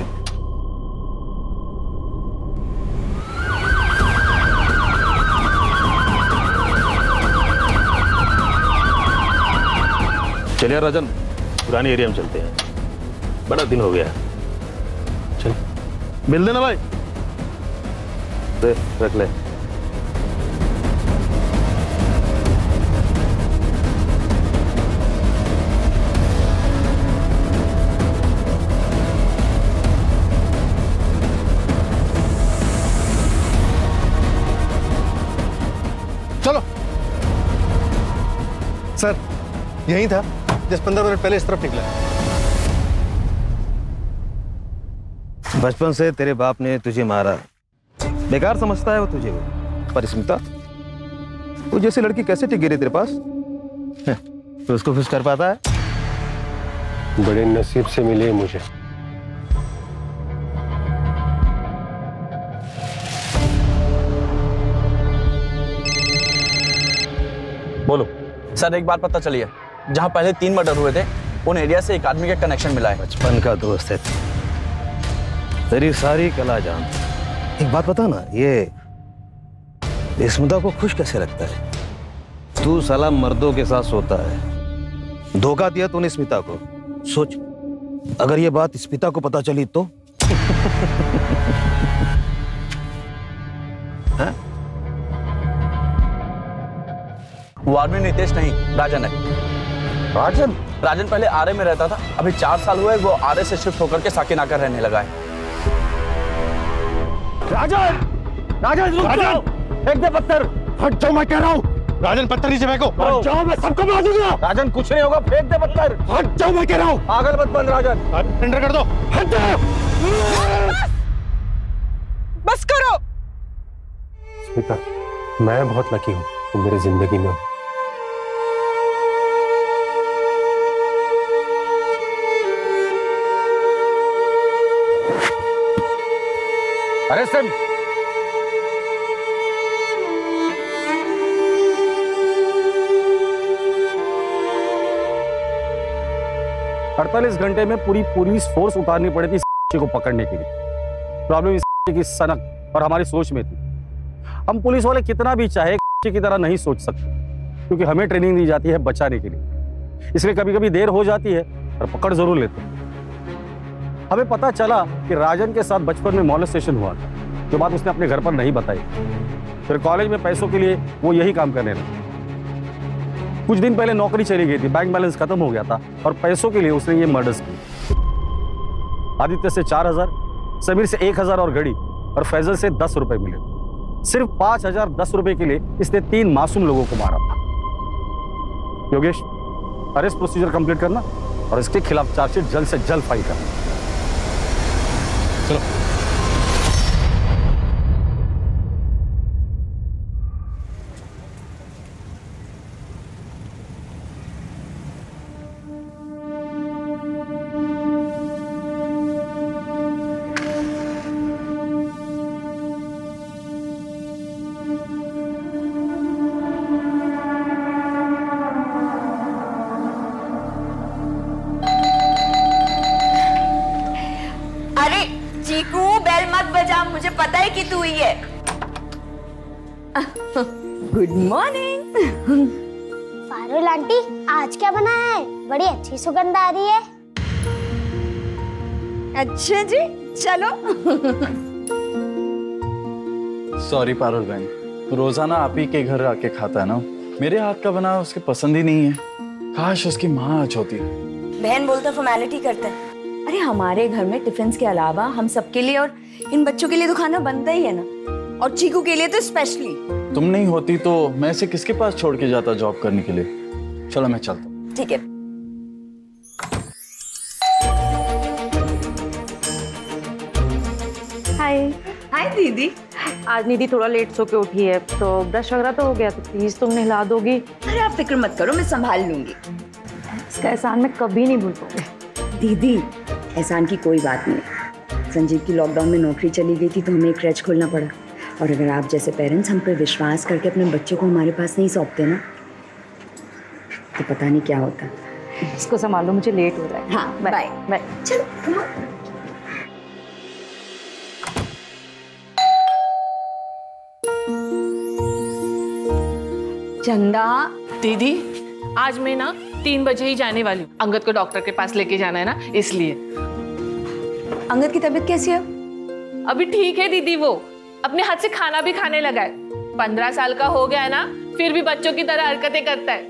Speaker 20: चलिए राजन, पुराने एरिया में चलते हैं, बड़ा दिन हो गया। चल मिल देना भाई। दे रख ले। चलो सर, यही था, 10-15 मिनट पहले इस तरफ निकला।
Speaker 4: बचपन से तेरे बाप ने तुझे मारा, बेकार समझता है वो तुझे, पर स्मिता
Speaker 20: वो जैसी लड़की कैसे टिक गिरी तेरे पास? तो उसको खुश कर पाता है?
Speaker 9: बड़े नसीब से मिले मुझे।
Speaker 16: बोलो सर, एक बात पता चली है, जहां पहले 3 मर्डर हुए थे उन एरिया से एक आदमी का कनेक्शन मिला है।
Speaker 20: बचपन का दोस्त है, तेरी सारी कला जान। एक बात बता ना, ये स्मिता को खुश कैसे रखता है? तू साला मर्दों के साथ सोता है, धोखा दिया तूने स्मिता को। सोच, अगर ये बात स्मिता को पता चली तो?
Speaker 16: वो आदमी नितेश नहीं, राजन है।
Speaker 20: राजन?
Speaker 16: राजन पहले आरे में रहता था, अभी 4 साल हुए वो आरे से शिफ्ट होकर के साकिनाका रहने लगा है।
Speaker 20: राजन! राजन रुक जाओ! फेंक दे पत्थर! हट जाओ मैं कह रहा हूँ! राजन पत्थर नीचे फेंको! हट जाओ, मैं सबको मार दूंगा! राजन कुछ नहीं होगा, फेंक दे पत्थर! हट जाओ मैं कह रहा हूँ! पागल मत बन राजन! सरेंडर कर दो! हट जाओ!
Speaker 12: बस करो!
Speaker 9: स्मिता, मैं बहुत लकी हूँ तुम मेरी जिंदगी में हो।
Speaker 20: अरे सिम! 48 घंटे में पूरी पुलिस फोर्स उतारनी पड़ी थी इस को पकड़ने के लिए। प्रॉब्लम इस की सनक और हमारी सोच में थी। हम पुलिस वाले कितना भी चाहे की तरह नहीं सोच सकते, क्योंकि हमें ट्रेनिंग दी जाती है बचाने के लिए। इसलिए कभी कभी देर हो जाती है और पकड़ जरूर लेते हैं। हमें पता चला कि राजन के साथ बचपन में मॉलेस्टेशन हुआ था, जो बात उसने अपने घर पर नहीं बताई। फिर कॉलेज में पैसों के लिए वो यही काम करने लगा। कुछ दिन पहले नौकरी चली गई थी, बैंक बैलेंस खत्म हो गया था और पैसों के लिए उसने ये मर्डर्स किए। आदित्य से 4000, समीर से 1000 और घड़ी, और फैजल से 10 रुपए मिले। सिर्फ 5010 रुपए के लिए इसने 3 मासूम लोगों को मारा था। योगेश, अरेस्ट प्रोसीजर कंप्लीट करना और इसके खिलाफ चार्जशीट जल्द से जल्द फाइल करना। चलो।
Speaker 12: मुझे पता है कि तू ही है। Good morning.
Speaker 13: पारुल आंटी, आज क्या बनाया है? बड़ी अच्छी सुगंध आ रही है।
Speaker 12: अच्छा जी, चलो।
Speaker 24: सॉरी पारुल बहन, रोजाना आप ही के घर आके खाता है ना, मेरे हाथ का बना उसके पसंद ही नहीं है। काश उसकी माँ आज होती।
Speaker 12: बहन बोलता फॉर्मेलिटी करता है। अरे हमारे घर में टिफिन के अलावा हम सबके लिए और इन बच्चों के लिए तो खाना बनता ही है ना, और चीकू के लिए तो स्पेशली।
Speaker 24: तुम नहीं होती तो मैं इसे किसके पास छोड़ के जाता जॉब करने के लिए। चलो मैं चलता हूँ।
Speaker 12: ठीक है।
Speaker 22: हाय।
Speaker 12: हाय दीदी।
Speaker 22: आज निधि थोड़ा लेट सो के उठी है, तो ब्रश वगैरह तो हो गया, तो प्लीज तुम नहला दोगी।
Speaker 12: अरे आप फिक्र मत करो, मैं संभाल लूंगी।
Speaker 22: इसका एहसान मैं कभी नहीं भूल पाऊंगी।
Speaker 12: दीदी, एहसान की कोई बात नहीं। संजीव की लॉकडाउन में नौकरी चली गई थी तो हमें एक क्रैच खोलना पड़ा, और अगर आप जैसे पेरेंट्स हम पे विश्वास करके अपने बच्चों को हमारे पास नहीं सौंपते ना, तो पता नहीं क्या होता।
Speaker 22: इसको संभालो, मुझे लेट हो रहा है।
Speaker 12: हाँ, बाय बाय। चलो। चंदा
Speaker 22: दीदी, आज मैं ना 3 बजे ही जाने वाली हूँ। अंगद को डॉक्टर के पास लेके जाना है ना, इसलिए।
Speaker 12: अंगद की तबीयत कैसी है?
Speaker 22: अभी ठीक है दीदी, वो अपने हाथ से खाना भी खाने लगा है। 15 साल का हो गया है ना, फिर भी बच्चों की तरह हरकतें करता है।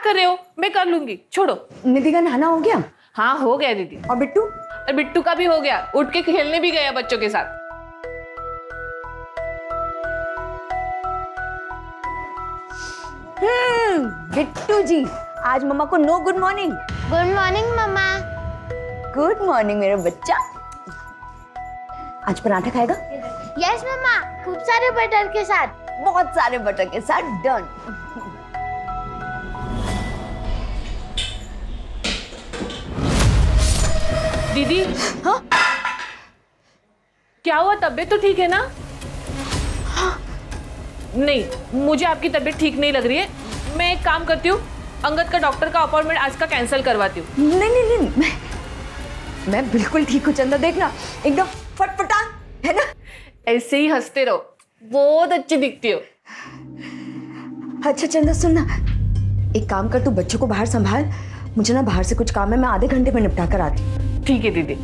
Speaker 6: कर रहे हो? मैं कर लूंगी, छोड़ो।
Speaker 12: निधि का नहाना हो गया?
Speaker 6: हाँ हो गया दीदी।
Speaker 12: और बिट्टू?
Speaker 6: और बिट्टू का भी हो गया, उठ के खेलने भी गया बच्चों के साथ।
Speaker 12: बिट्टू जी, आज मम्मा को no good morning.
Speaker 13: Good morning mamma.
Speaker 12: Good morning मेरा बच्चा। आज पराठा खाएगा?
Speaker 13: यस मम्मा, खूब सारे बटर के साथ।
Speaker 12: बहुत सारे बटर के साथ, डन।
Speaker 6: दीदी, हाँ? क्या हुआ, तबीयत तो ठीक है ना? नहीं, मुझे आपकी तबीयत ठीक नहीं लग रही है। मैं एक काम करती हूँ, अंगद का डॉक्टर का अपॉइंटमेंट आज का कैंसिल करवाती हूँ।
Speaker 12: नहीं, मैं बिल्कुल ठीक हूँ चंदा, देखना एकदम फटफटान है ना।
Speaker 6: ऐसे ही हंसते रहो, बहुत अच्छी दिखती हो।
Speaker 12: अच्छा चंदा सुन ना, एक काम कर, तू बच्चों को बाहर संभाल, मुझे ना बाहर से कुछ काम है, मैं आधे घंटे में निपटा कर आती हूँ।
Speaker 6: ठीक है दीदी।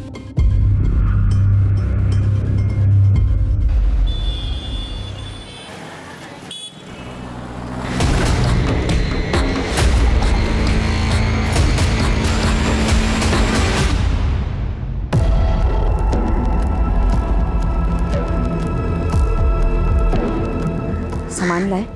Speaker 12: सामान लाए?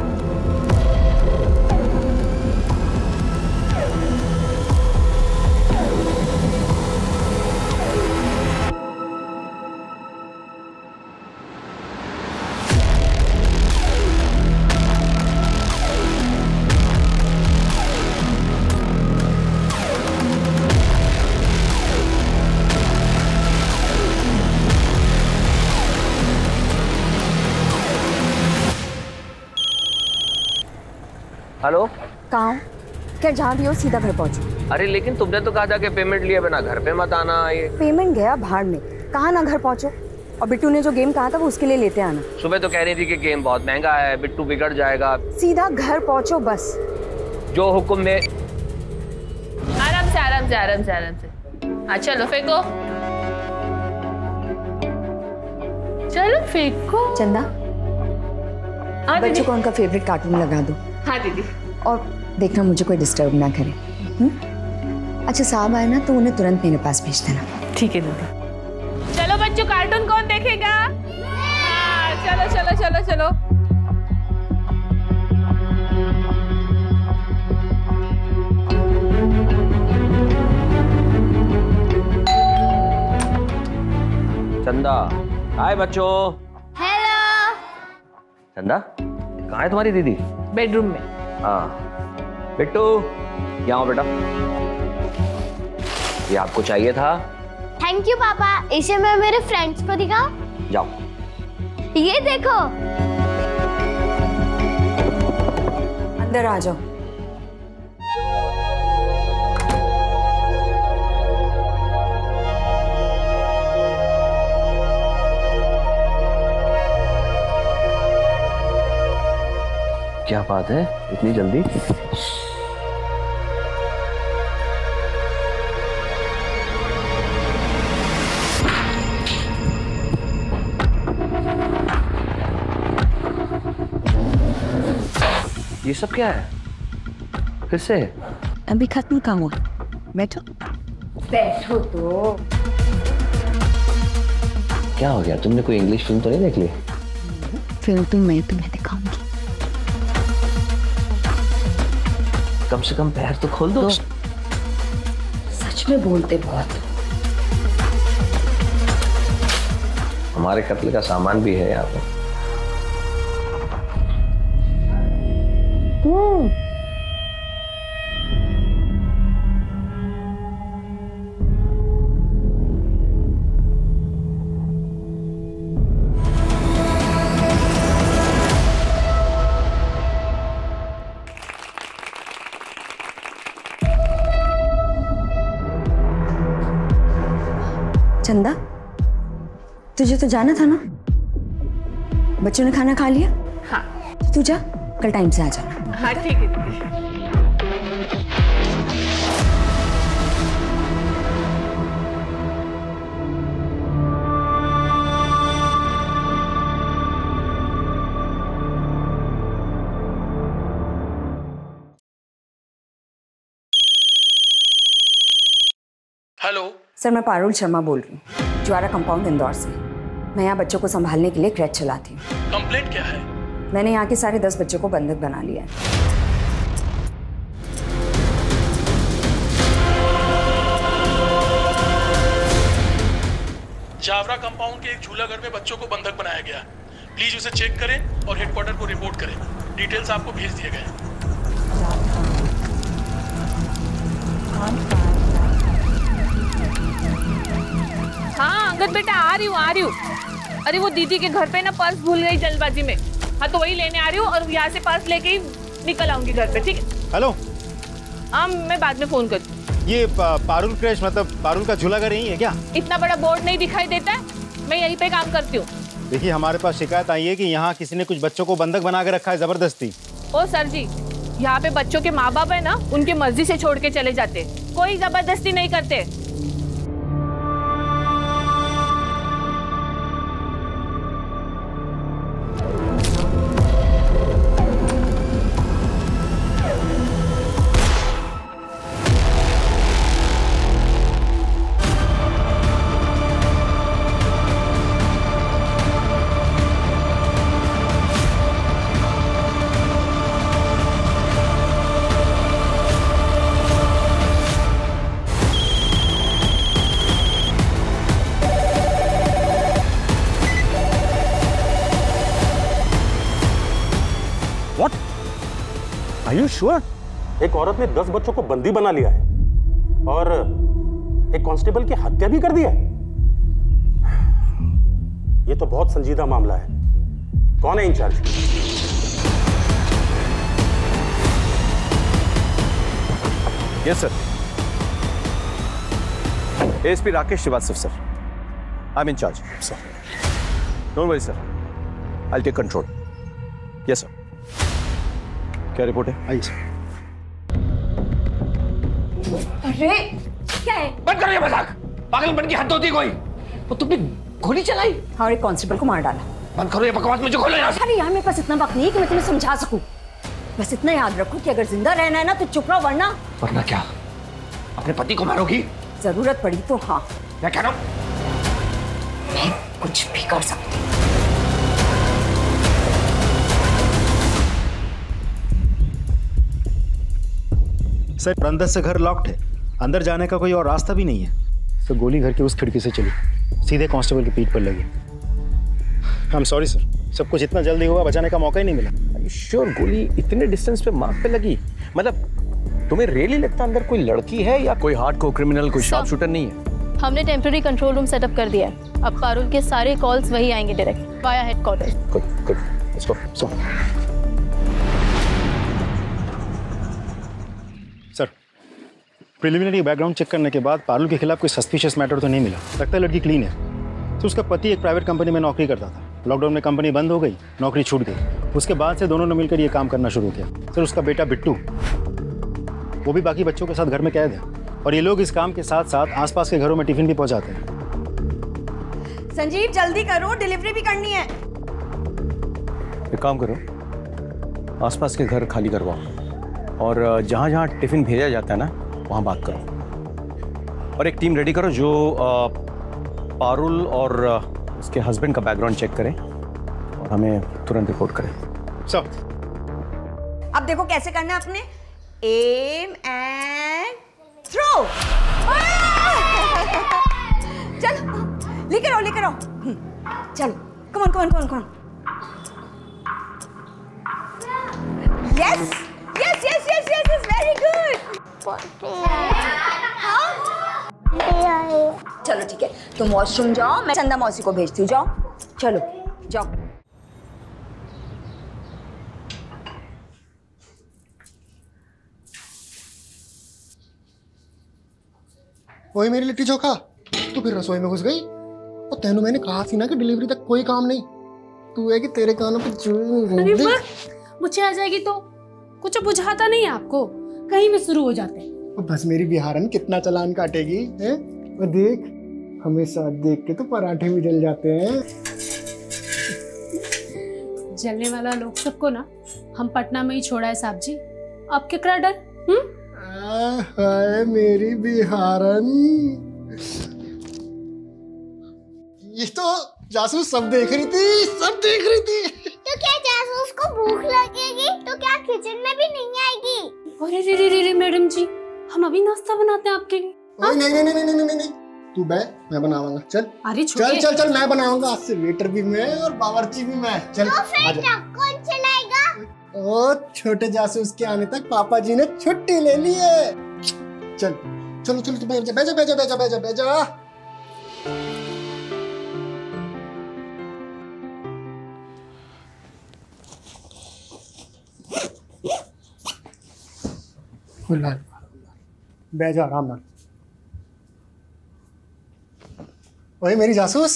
Speaker 5: हेलो,
Speaker 12: कहाँ हो? क्या जहाँ भी हो सीधा घर पहुँचो।
Speaker 5: अरे लेकिन तुमने तो कहा था कि पेमेंट लिए बिना घर पे मत आना। ये
Speaker 12: पेमेंट गया भाड़ में, कहाँ ना घर पहुँचो। और बिट्टू ने जो गेम कहा था वो उसके लिए लेते आना।
Speaker 5: सुबह तो कह रही थी कि गेम बहुत महंगा है, बिट्टू बिगड़ जाएगा।
Speaker 12: सीधा घर पहुँचो बस।
Speaker 5: जो हुक्म में।
Speaker 6: आराम से आराम से आराम से आराम से। हाँ चलो फेंको, चलो फेंको।
Speaker 12: चंदा, बच्चों को उनका फेवरेट कार्टून लगा दो।
Speaker 6: हाँ दीदी।
Speaker 12: और देखना मुझे कोई डिस्टर्ब ना करे। अच्छा साहब आए ना तो उन्हें तुरंत मेरे पास भेज देना।
Speaker 6: ठीक है दीदी। चलो बच्चों, कार्टून कौन देखेगा? हाँ, चलो चलो चलो चलो।
Speaker 5: चंदा, हाय बच्चों।
Speaker 13: हेलो।
Speaker 5: चंदा, कहाँ है तुम्हारी दीदी?
Speaker 6: बेडरूम में।
Speaker 5: हाँ, बिट्टू यहाँ आओ बेटा। ये आपको चाहिए था।
Speaker 13: थैंक यू पापा, इसे मैं मेरे फ्रेंड्स को दिखाऊं?
Speaker 5: जाओ।
Speaker 13: ये देखो।
Speaker 12: अंदर आ जाओ।
Speaker 5: क्या बात है, इतनी जल्दी? ये सब क्या है? फिर से?
Speaker 12: अभी खत्म काम हुआ। बैठो। बैठो तो।
Speaker 5: क्या हो गया? तुमने कोई इंग्लिश फिल्म तो नहीं देख ली?
Speaker 12: फिल्म तो मैं तुम्हें दिखाऊंगी।
Speaker 5: कम से कम पैर तो खोल दो।
Speaker 12: सच में बोलते बहुत।
Speaker 5: हमारे कत्ल का सामान भी है यहाँ पर।
Speaker 12: चंदा, तुझे तो जाना था ना? बच्चों ने खाना खा लिया?
Speaker 6: हाँ।
Speaker 12: तू जा, कल टाइम से आ जाना।
Speaker 6: हाँ ठीक है।
Speaker 8: हेलो
Speaker 18: सर, मैं पारुल शर्मा बोल रही हूँ, ज्वारा कंपाउंड इंदौर से। मैं यहाँ बच्चों को संभालने के लिए क्रैच चलाती हूँ।
Speaker 8: कंप्लेंट क्या है?
Speaker 18: मैंने यहाँ के सारे 10 बच्चों को बंधक बना लिया है।
Speaker 8: जावरा कंपाउंड के एक झूला घर में बच्चों को बंधक बनाया गया। प्लीज उसे चेक करें और हेडक्वार्टर को रिपोर्ट करें। डिटेल्स आपको भेज दिए गए।
Speaker 11: हाँ अंगद बेटा, आ रही हूँ। अरे वो दीदी के घर पे ना पर्स भूल गई जल्दबाजी में। हाँ तो वही लेने आ रही हूँ और यहाँ से पर्स लेके ही निकल आऊंगी घर पे, ठीक है?
Speaker 3: हेलो।
Speaker 11: हाँ मैं बाद में फोन करती हूँ।
Speaker 3: ये पारुल क्रैश मतलब पारुल का झूला घर यही है क्या?
Speaker 11: इतना बड़ा बोर्ड नहीं दिखाई देता है, मैं यहीं पे काम करती हूँ।
Speaker 3: देखिए हमारे पास शिकायत आई है कि यहाँ किसी ने कुछ बच्चों को बंधक बना के रखा है जबरदस्ती।
Speaker 11: ओ सर जी, यहाँ पे बच्चों के माँ बाप है ना, उनकी मर्जी से छोड़ के चले जाते, कोई जबरदस्ती नहीं करते।
Speaker 20: Sure? एक औरत ने 10 बच्चों को बंदी बना लिया है और एक कांस्टेबल की हत्या भी कर दी है। ये तो बहुत संजीदा मामला है। कौन है incharge?
Speaker 14: Yes sir, ASP Rakesh Shrivastava sir, I am incharge sir. Don't worry sir, I will take control. Yes sir. क्या रिपोर्ट है? आइए सर।
Speaker 18: अरे क्या है?
Speaker 17: बंद करो ये मजाक। पागलपन की हद होती कोई। वो तुमने गोली चलाई
Speaker 18: और एक कांस्टेबल को मार डाला।
Speaker 17: बंद करो ये बकवास, मुझे खोलो यहाँ से।
Speaker 18: अरे यार मेरे पास इतना वक्त नहीं है कि मैं तुम्हें समझा सकूं। बस इतना याद रखो कि अगर जिंदा रहना है ना तो चुप रहो, वरना
Speaker 17: क्या? अपने पति को मारोगी?
Speaker 18: जरूरत पड़ी तो हाँ।
Speaker 17: मैं कह रहा हूँ
Speaker 18: मैं कुछ भी कर सकती हूँ।
Speaker 3: सर अंदर से घर लॉक्ड है, अंदर जाने का कोई और रास्ता भी नहीं है। तो गोली घर की उस खिड़की से चली, सीधे कांस्टेबल की पीठ पर लगी। आई एम सॉरी सर, सब कुछ इतना जल्दी हुआ, बचाने का मौका ही नहीं मिला।
Speaker 14: श्योर गोली इतने डिस्टेंस पे मार्क पे लगी? मतलब तुम्हें रियली लगता अंदर कोई लड़की है या कोई हार्डकोर क्रिमिनल, कोई शार्प शूटर नहीं है?
Speaker 22: हमने टेम्पररी कंट्रोल रूम सेटअप कर दिया है। अब पारुल के सारे कॉल्स वही आएंगे direct via headquarter.
Speaker 14: Good good, let's go.
Speaker 3: Sir preliminary background check करने के बाद पारुल के खिलाफ कोई सस्पिशियस मैटर तो नहीं मिला। लगता है लड़की क्लीन है। तो उसका पति एक प्राइवेट कंपनी में नौकरी करता था। लॉकडाउन में कंपनी बंद हो गई, नौकरी छूट गई। उसके बाद से दोनों ने मिलकर ये काम करना शुरू किया। सर उसका बेटा बिट्टू, वो भी बाकी बच्चों के साथ घर में कैद है और ये लोग इस काम के साथ साथ आसपास के घरों में टिफिन भी पहुंचाते हैं।
Speaker 18: संजीव जल्दी करो, डिलीवरी भी करनी है।
Speaker 14: एक काम करो, आसपास के घर खाली करवाओ और जहाँ जहाँ टिफिन भेजा जाता है ना वहाँ बात करो। और एक टीम रेडी करो जो पारुल और उसके हस्बैंड का बैकग्राउंड चेक करें और हमें तुरंत रिपोर्ट करें। सब
Speaker 18: अब देखो कैसे करना है आपने। Aim and throw. चलो लेकर आओ, लेकर आओ। चलो come on come on come on come on. Yes yes yes yes yes yes, very good. चलो ठीक है, तुम वॉशरूम जाओ, मैं चंदा मौसी को भेजती हूँ। जाओ चलो जाओ।
Speaker 25: वही मेरी लिट्टी चोखा, तू फिर रसोई में घुस गई। और तेनू मैंने कहा थी ना कि डिलीवरी तक कोई काम नहीं। तू है कि तेरे कानों पे
Speaker 15: मुझे आ जाएगी तो कुछ बुझाता नहीं है आपको, कहीं भी शुरू हो जाते हैं।
Speaker 25: बस मेरी बिहारन कितना चालान काटेगी है? और देख हमेशा देख के तो पराठे भी जल जाते हैं।
Speaker 15: जलने वाला लोग सबको ना हम पटना में ही छोड़ा है साहब जी, अब क्या डर?
Speaker 25: हाय मेरी बिहारन, ये तो जासूस सब देख रही थी, सब देख रही थी।
Speaker 13: तो क्या जासूस को भूख लगेगी तो क्या किचन में भी नहीं आएगी?
Speaker 15: अरे रे रे रे मैडम जी, हम अभी नाश्ता बनाते हैं आपके लिए।
Speaker 25: नहीं नहीं नहीं नहीं नहीं, तू मैं बनाऊंगा। चल
Speaker 15: अरे
Speaker 25: चल चल चल, मैं बनाऊंगा। आज से वेटर भी मैं और बावर्ची भी मैं। चल
Speaker 13: तो फिर कौन चलाएगा?
Speaker 25: ओ छोटे जासूस के आने तक पापा जी ने छुट्टी ले ली है। चल चलो चलो, बैठ जा बैठ जा बैठ जा बैठ जा बैठ जा बैठ जा। बैठ जा आराम नाल। ओए मेरी जासूस,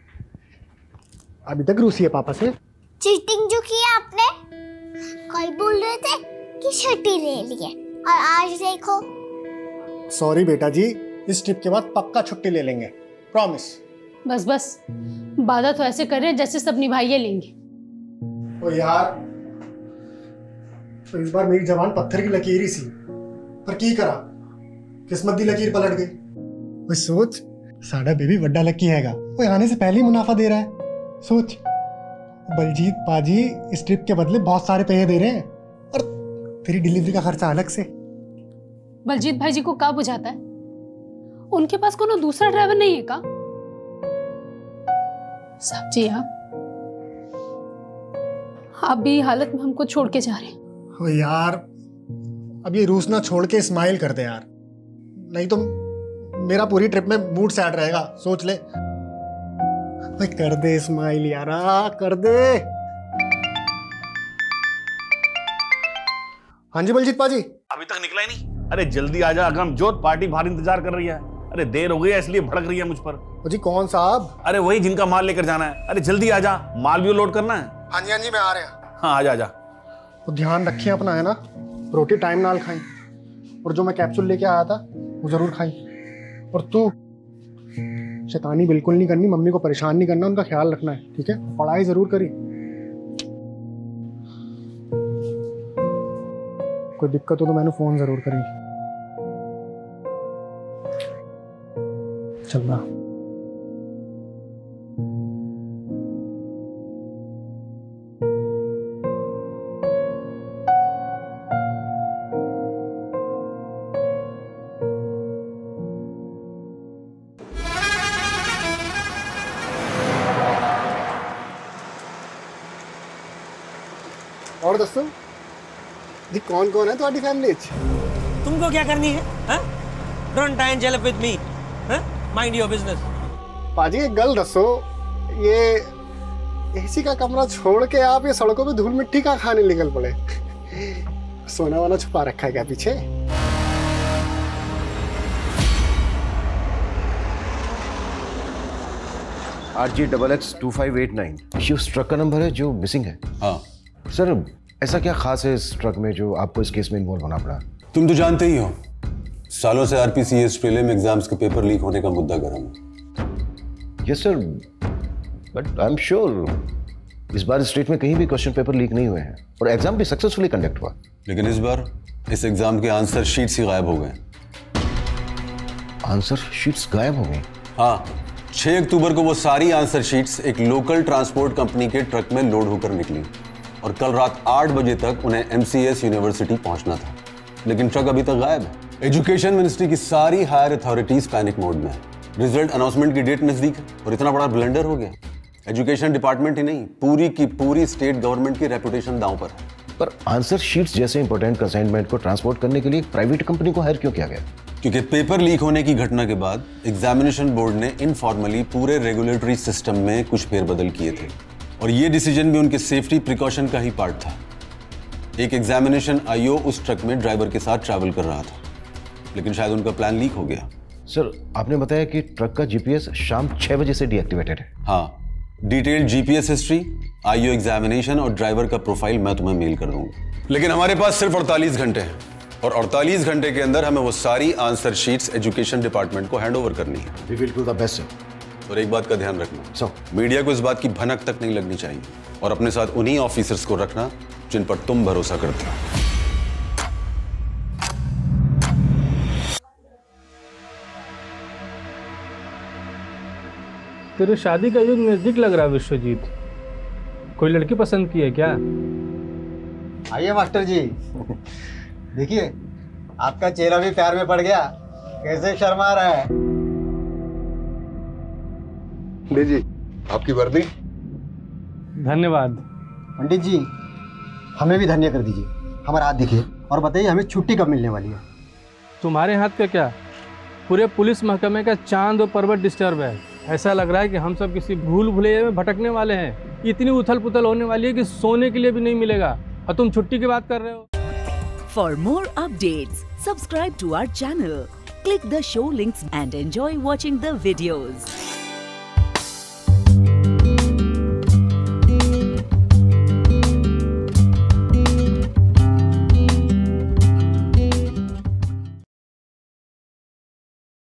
Speaker 25: अभी तक रूसी है पापा से?
Speaker 13: चीटिंग जो की आपने, कल बोल रहे थे कि छुट्टी ले ली है और आज देखो।
Speaker 25: सॉरी बेटा जी, इस ट्रिप के बाद पक्का छुट्टी ले लेंगे, प्रॉमिस।
Speaker 15: बस बस, वादा तो ऐसे कर रहे जैसे सब निभाइए लेंगे।
Speaker 25: ओ यार, तो इस बार मेरी जबान पत्थर की लकीर ही सी, पर की करा, किस्मत दी लकीर पलट गई। ओए सोच, साडा बेबी बड़ा लकी हैगा, वो आने से पहले ही मुनाफा दे रहा है। सोच, बलजीत पाजी इस ट्रिप के बदले बहुत सारे पैसे दे रहे हैं, और तेरी डिलीवरी का खर्चा अलग से।
Speaker 15: बलजीत भाई जी को क्या बुझाता है? उनके पास कोनो दूसरा ड्राइवर नहीं है का? साहब जी आप भी हालत में हमको छोड़ के जा रहे हैं।
Speaker 25: ओ यार, अब ये रूस ना छोड़ के स्माइल कर दे यार, नहीं तो मेरा पूरी ट्रिप में मूड सैड रहेगा। सोच ले भाई, कर दे स्माइल यार, कर दे। हाँ जी बलजीत पाजी।
Speaker 20: अभी तक निकला ही नहीं? अरे जल्दी आ जा अगमजोत, पार्टी बाहर इंतजार कर रही है। अरे देर हो गई है इसलिए भड़क रही है मुझ पर।
Speaker 25: जी कौन साहब?
Speaker 20: अरे वही जिनका माल लेकर जाना है। अरे जल्दी आ जा, माल भी लोड करना है।
Speaker 25: हाँ जी मैं आ रहा।
Speaker 20: हाँ आ जा।
Speaker 25: तो ध्यान रखिए अपना, है ना, रोटी टाइम नाल खाई, और जो मैं कैप्सूल लेके आया था वो जरूर खाई। और तू शैतानी बिल्कुल नहीं करनी, मम्मी को परेशान नहीं करना, उनका ख्याल रखना है, ठीक है? पढ़ाई जरूर करी। कोई दिक्कत हो तो मैंने फोन जरूर करी। चल रहा। और दोस्तों जी, कौन कौन है तुम्हारी फैमिली?
Speaker 1: तुमको क्या करनी है? डोंट ट्राई एंड जेलफ with me, mind your business.
Speaker 25: पाजी एक गल दसो, ये एसी का कमरा छोड़ के आप ये सड़कों पे धूल मिट्टी का खाने निकल पड़े? सोना वाना छुपा रखा है क्या पीछे?
Speaker 2: RG XX2589 ये उस ट्रक का नंबर है जो मिसिंग है।
Speaker 24: हाँ
Speaker 2: सर, ऐसा क्या खास है इस ट्रक में जो आपको इस केस में इन्वॉल्व होना पड़ा?
Speaker 24: तुम तो जानते ही हो, सालों से RPCS प्रीलिम एग्जाम्स के पेपर लीक होने का मुद्दा गर्म है।
Speaker 2: Yes sir, but I am sure इस बार स्टेट में कहीं भी क्वेश्चन पेपर लीक नहीं हुए हैं और एग्जाम भी सक्सेसफुली कंडक्ट हुआ।
Speaker 24: लेकिन इस बार इस एग्जाम के आंसर शीट्स ही गायब हो गए।
Speaker 2: आंसर शीट्स गायब हो गई?
Speaker 24: हाँ, 6 अक्टूबर को वो सारी आंसर शीट्स एक लोकल ट्रांसपोर्ट कंपनी के ट्रक में लोड होकर निकली और कल रात 8 बजे तक उन्हें MCS यूनिवर्सिटी पहुंचना था, लेकिन ट्रक अभी तक गायब है। एजुकेशन मिनिस्ट्री की सारी हायर अथॉरिटीज पैनिक मोड में है। रिजल्ट अनाउंसमेंट की डेट नजदीक है और इतना बड़ा ब्लंडर हो गया। एजुकेशन डिपार्टमेंट ही नहीं, पूरी की पूरी स्टेट गवर्नमेंट की रेपुटेशन दांव पर है।
Speaker 2: पर आंसर शीट्स जैसे इंपॉर्टेंट कंसाइनमेंट को ट्रांसपोर्ट करने के लिए एक प्राइवेट कंपनी को हायर क्यों किया गया?
Speaker 24: क्योंकि पेपर लीक होने की घटना के बाद एग्जामिनेशन बोर्ड ने इनफॉर्मली पूरे रेगुलेटरी सिस्टम में कुछ फेरबदल किए थे और ये डिसीजन भी उनके सेफ्टी प्रिकॉशन का ही पार्ट था। एक एग्जामिनेशन IO उस ट्रक में ड्राइवर के साथ ट्रैवल कर रहा था, लेकिन शायद उनका प्लान लीक हो गया।
Speaker 2: सर, आपने बताया कि ट्रक का GPS शाम 6 बजे से डीएक्टिवेटेड है।
Speaker 24: हाँ, detailed GPS history, IO examination और ड्राइवर का प्रोफाइल मैं तुम्हें मेल कर दूंगा। लेकिन हमारे पास सिर्फ 48 घंटे हैं और 48 घंटे के अंदर हमें वो सारी आंसर शीट्स एजुकेशन डिपार्टमेंट को हैंड ओवर करनी है।
Speaker 2: We will do the best, sir.
Speaker 24: और एक बात का ध्यान रखना, मीडिया को इस बात की भनक तक नहीं लगनी चाहिए और अपने साथ उन्हीं ऑफिसर्स को रखना जिन पर तुम भरोसा करते हो।
Speaker 9: तेरे शादी का युग नजदीक लग रहा है विश्वजीत। कोई लड़की पसंद की है क्या?
Speaker 3: आइए मास्टर जी। देखिए आपका चेहरा भी प्यार में पड़ गया, कैसे शर्मा रहा है।
Speaker 9: लीजिए आपकी वर्दी। धन्यवाद।
Speaker 3: पंडित जी हमें भी धन्य कर दीजिए, हमारा हाथ दिखिए और बताइए हमें छुट्टी कब मिलने वाली है।
Speaker 9: तुम्हारे हाथ का क्या, पूरे पुलिस महकमे का चांद और पर्वत डिस्टर्ब है। ऐसा लग रहा है कि हम सब किसी भूल भुलैया में भटकने वाले हैं। इतनी उथल पुथल होने वाली है कि सोने के लिए भी नहीं मिलेगा, और तुम छुट्टी की बात कर रहे हो।
Speaker 7: For more updates, subscribe to our channel, click the show links and enjoy watching the videos.